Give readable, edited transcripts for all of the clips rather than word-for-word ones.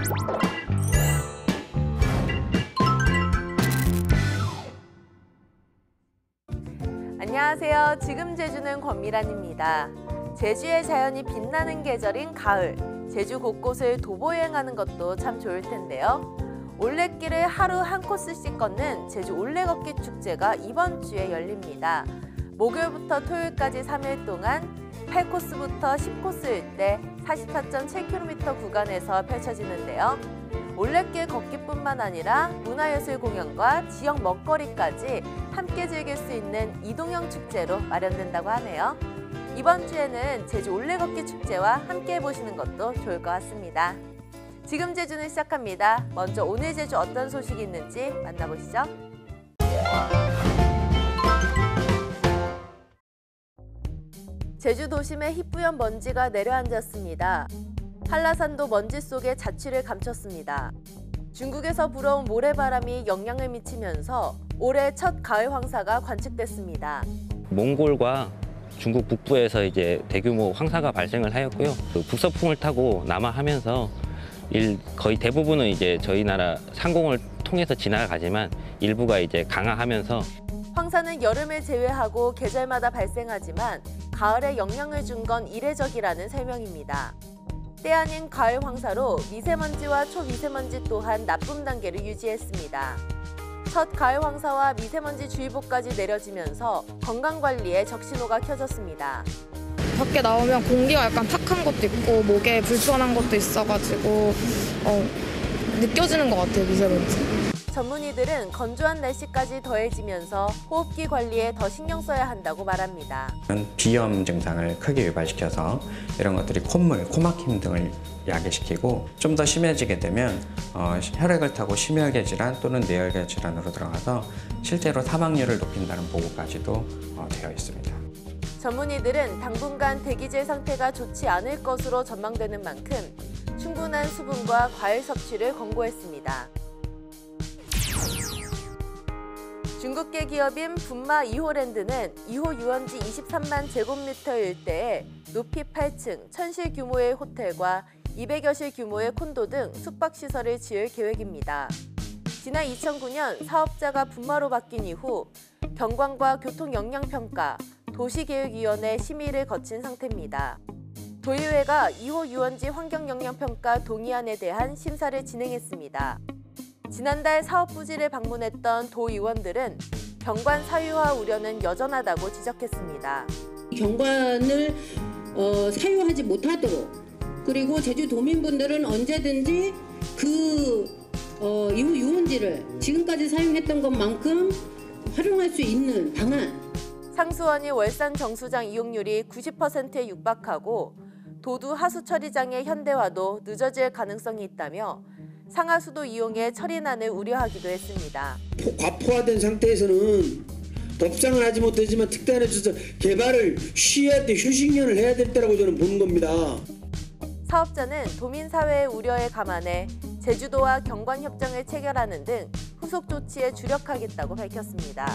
안녕하세요. 지금 제주는 권미란입니다. 제주의 자연이 빛나는 계절인 가을. 제주 곳곳을 도보여행하는 것도 참 좋을 텐데요. 올레길을 하루 한 코스씩 걷는 제주 올레걷기 축제가 이번 주에 열립니다. 목요일부터 토요일까지 3일 동안 8코스부터 10코스일 때 44.7km 구간에서 펼쳐지는데요. 올레길 걷기뿐만 아니라 문화예술 공연과 지역 먹거리까지 함께 즐길 수 있는 이동형 축제로 마련된다고 하네요. 이번 주에는 제주 올레걷기 축제와 함께 해보시는 것도 좋을 것 같습니다. 지금 제주는 시작합니다. 먼저 오늘 제주 어떤 소식이 있는지 만나보시죠. 제주 도심에 희뿌연 먼지가 내려앉았습니다. 한라산도 먼지 속에 자취를 감췄습니다. 중국에서 불어온 모래바람이 영향을 미치면서 올해 첫 가을 황사가 관측됐습니다. 몽골과 중국 북부에서 이제 대규모 황사가 발생을 하였고요. 북서풍을 타고 남하하면서 거의 대부분은 이제 저희 나라 상공을 통해서 지나가지만 일부가 이제 강하하면서 황사는 여름을 제외하고 계절마다 발생하지만 가을에 영향을 준 건 이례적이라는 설명입니다. 때 아닌 가을 황사로 미세먼지와 초미세먼지 또한 나쁨 단계를 유지했습니다. 첫 가을 황사와 미세먼지 주의보까지 내려지면서 건강관리에 적신호가 켜졌습니다. 밖에 나오면 공기가 약간 탁한 것도 있고 목에 불편한 것도 있어가지고 느껴지는 것 같아요, 미세먼지. 전문의들은 건조한 날씨까지 더해지면서 호흡기 관리에 더 신경 써야 한다고 말합니다. 비염 증상을 크게 유발시켜서 이런 것들이 콧물, 코막힘 등을 야기시키고 좀 더 심해지게 되면 혈액을 타고 심혈계 질환 또는 뇌혈관 질환으로 들어가서 실제로 사망률을 높인다는 보고까지도 되어 있습니다. 전문의들은 당분간 대기질 상태가 좋지 않을 것으로 전망되는 만큼 충분한 수분과 과일 섭취를 권고했습니다. 중국계 기업인 분마 2호랜드는 2호 유원지 23만 제곱미터 일대에 높이 8층, 1000실 규모의 호텔과 200여실 규모의 콘도 등 숙박시설을 지을 계획입니다. 지난 2009년 사업자가 분마로 바뀐 이후 경관과 교통영향평가, 도시계획위원회 심의를 거친 상태입니다. 도의회가 2호 유원지 환경영향평가 동의안에 대한 심사를 진행했습니다. 지난달 사업 부지를 방문했던 도 의원들은 경관 사유화 우려는 여전하다고 지적했습니다. 경관을 사유하지 못하도록 그리고 제주 도민분들은 언제든지 그 이후 유원지를 지금까지 사용했던 것만큼 활용할 수 있는 방안. 상수원이 월산 정수장 이용률이 90%에 육박하고 도두 하수 처리장의 현대화도 늦어질 가능성이 있다며 상하수도 이용해 처리난을 우려하기도 했습니다. 과포화된 상태에서는 법상을 하지 못하지만 특단에 있어서 개발을 쉬어야 돼, 휴식년을 해야 될 때라고 저는 보는 겁니다. 사업자는 도민사회의 우려에 감안해 제주도와 경관협정을 체결하는 등 후속 조치에 주력하겠다고 밝혔습니다.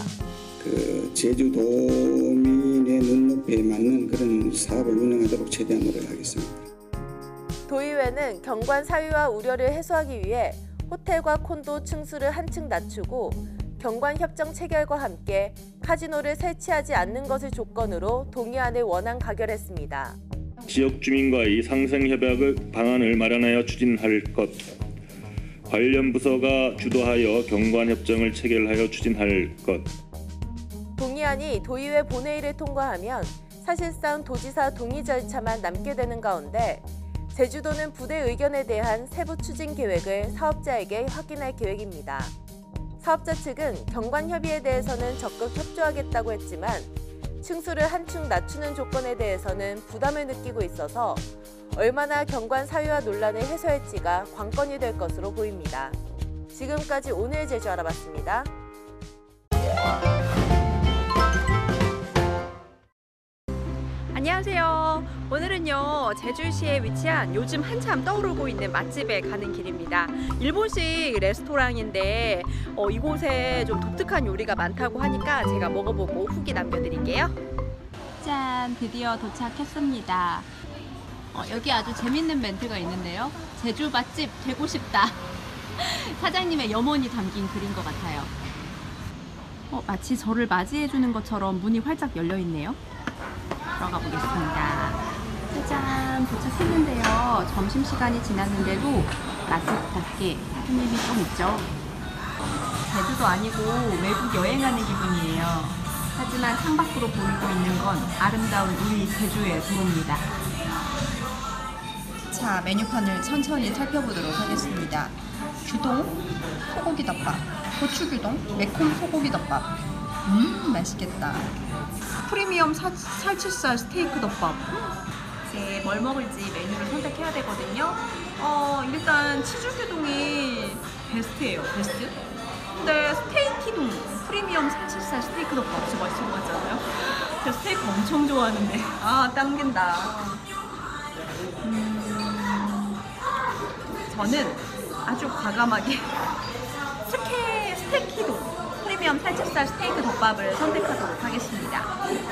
제주도민의 눈높이에 맞는 그런 사업을 운영하도록 최대한 노력하겠습니다. 도의회는 경관 사유화 우려를 해소하기 위해 호텔과 콘도 층수를 한층 낮추고 경관협정 체결과 함께 카지노를 설치하지 않는 것을 조건으로 동의안을 원안 가결했습니다. 지역 주민과의 상생협약 방안을 마련하여 추진할 것, 관련 부서가 주도하여 경관협정을 체결하여 추진할 것. 동의안이 도의회 본회의를 통과하면 사실상 도지사 동의 절차만 남게 되는 가운데 제주도는 부대 의견에 대한 세부 추진 계획을 사업자에게 확인할 계획입니다. 사업자 측은 경관 협의에 대해서는 적극 협조하겠다고 했지만 층수를 한층 낮추는 조건에 대해서는 부담을 느끼고 있어서 얼마나 경관 사유화 논란을 해소할지가 관건이 될 것으로 보입니다. 지금까지 오늘 제주 알아봤습니다. 안녕하세요. 오늘은요 제주시에 위치한 요즘 한참 떠오르고 있는 맛집에 가는 길입니다. 일본식 레스토랑인데 이곳에 좀 독특한 요리가 많다고 하니까 제가 먹어보고 후기 남겨드릴게요. 짠! 드디어 도착했습니다. 여기 아주 재밌는 멘트가 있는데요. 제주 맛집 되고 싶다. 사장님의 염원이 담긴 글인 것 같아요. 마치 저를 맞이해주는 것처럼 문이 활짝 열려있네요. 들어가 보겠습니다. 짜잔, 도착했는데요. 점심시간이 지났는데도 맛집답게 손님이 좀 있죠. 제주도 아니고 외국 여행하는 기분이에요. 하지만 창밖으로 보이고 있는 건 아름다운 우리 제주의 도로입니다. 자, 메뉴판을 천천히 살펴보도록 하겠습니다. 규동, 소고기 덮밥, 고추규동, 매콤 소고기 덮밥. 맛있겠다. 프리미엄 살치살 스테이크 덮밥. 이제 뭘 먹을지 메뉴를 선택해야 되거든요. 일단 치즈규동이 베스트예요. 베스트. 근데 스테이키동, 프리미엄 살치살 스테이크 덮밥 진짜 맛있을 것 같지 않아요? 제가 스테이크 엄청 좋아하는데 당긴다. 저는 아주 과감하게 스테이키동 프리미엄 살치살 스테이크 덮밥을 선택하도록 하겠습니다.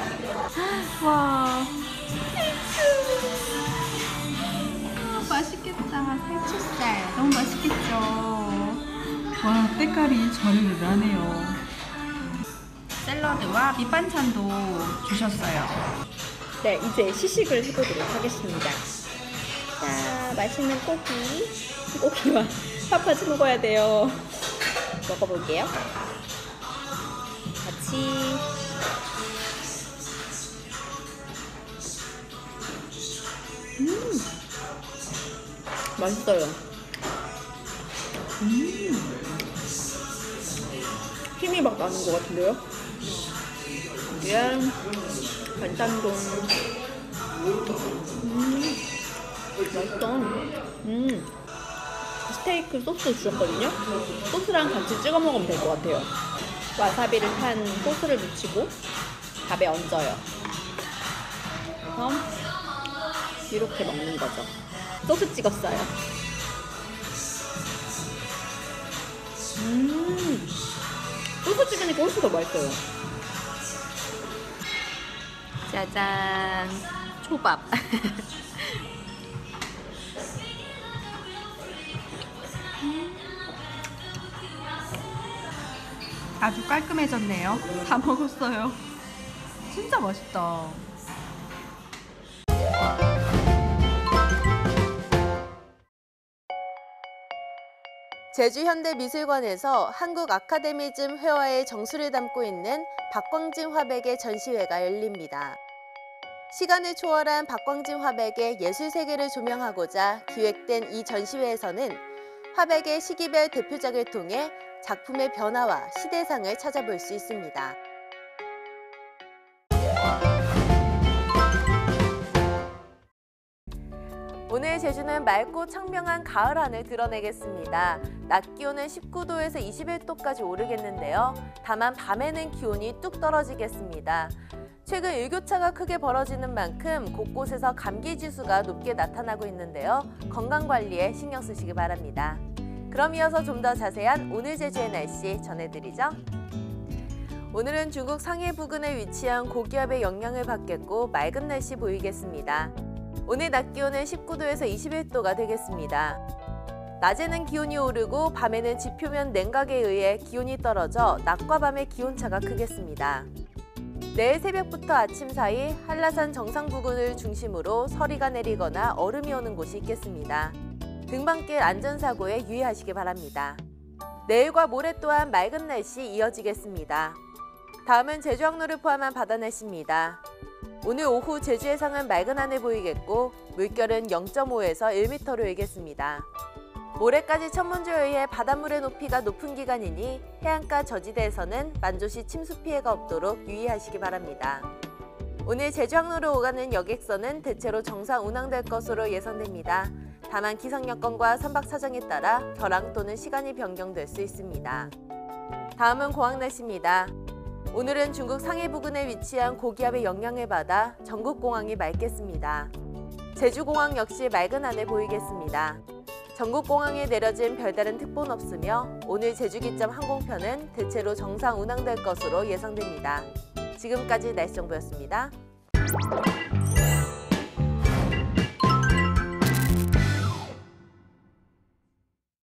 와, 스테이크 맛있겠다. 살치살 너무 맛있겠죠. 와, 때깔이 저르르 나네요. 샐러드와 밑반찬도 주셨어요. 네, 이제 시식을 해보도록 하겠습니다. 자, 맛있는 고기와 팥팥이 먹어야 돼요. 먹어볼게요. 같이. 맛있어요. 힘이 막 나는 것 같은데요? 이게 간장동. 맛있어. 스테이크 소스 주셨거든요. 소스랑 같이 찍어 먹으면 될 것 같아요. 와사비를 탄 소스를 묻히고 밥에 얹어요. 그래서 이렇게 먹는 거죠. 소스 찍었어요. 소스 찍으니까 훨씬 더 맛있어요. 짜잔, 초밥. 아주 깔끔해졌네요. 다 먹었어요. 진짜 맛있다. 제주현대미술관에서 한국 아카데미즘 회화의 정수를 담고 있는 박광진 화백의 전시회가 열립니다. 시간을 초월한 박광진 화백의 예술 세계를 조명하고자 기획된 이 전시회에서는 화백의 시기별 대표작을 통해 작품의 변화와 시대상을 찾아볼 수 있습니다. 오늘 제주는 맑고 청명한 가을 하늘 드러내겠습니다. 낮 기온은 19도에서 21도까지 오르겠는데요. 다만 밤에는 기온이 뚝 떨어지겠습니다. 최근 일교차가 크게 벌어지는 만큼 곳곳에서 감기 지수가 높게 나타나고 있는데요. 건강관리에 신경 쓰시기 바랍니다. 그럼 이어서 좀 더 자세한 오늘 제주의 날씨 전해드리죠. 오늘은 중국 상해 부근에 위치한 고기압의 영향을 받겠고 맑은 날씨 보이겠습니다. 오늘 낮 기온은 19도에서 21도가 되겠습니다. 낮에는 기온이 오르고 밤에는 지표면 냉각에 의해 기온이 떨어져 낮과 밤의 기온차가 크겠습니다. 내일 새벽부터 아침 사이 한라산 정상 부근을 중심으로 서리가 내리거나 얼음이 오는 곳이 있겠습니다. 등반길 안전사고에 유의하시기 바랍니다. 내일과 모레 또한 맑은 날씨 이어지겠습니다. 다음은 제주 항로를 포함한 바다 날씨입니다. 오늘 오후 제주 해상은 맑은 하늘 보이겠고 물결은 0.5에서 1m로 일겠습니다. 모레까지 천문조에 의해 바닷물의 높이가 높은 기간이니 해안가 저지대에서는 만조시 침수 피해가 없도록 유의하시기 바랍니다. 오늘 제주 항로로 오가는 여객선은 대체로 정상 운항될 것으로 예상됩니다. 다만 기상 여건과 선박 사정에 따라 결항 또는 시간이 변경될 수 있습니다. 다음은 공항 날씨입니다. 오늘은 중국 상해 부근에 위치한 고기압의 영향을 받아 전국 공항이 맑겠습니다. 제주공항 역시 맑은 하늘 보이겠습니다. 전국 공항에 내려진 별다른 특보는 없으며 오늘 제주기점 항공편은 대체로 정상 운항될 것으로 예상됩니다. 지금까지 날씨 정보였습니다.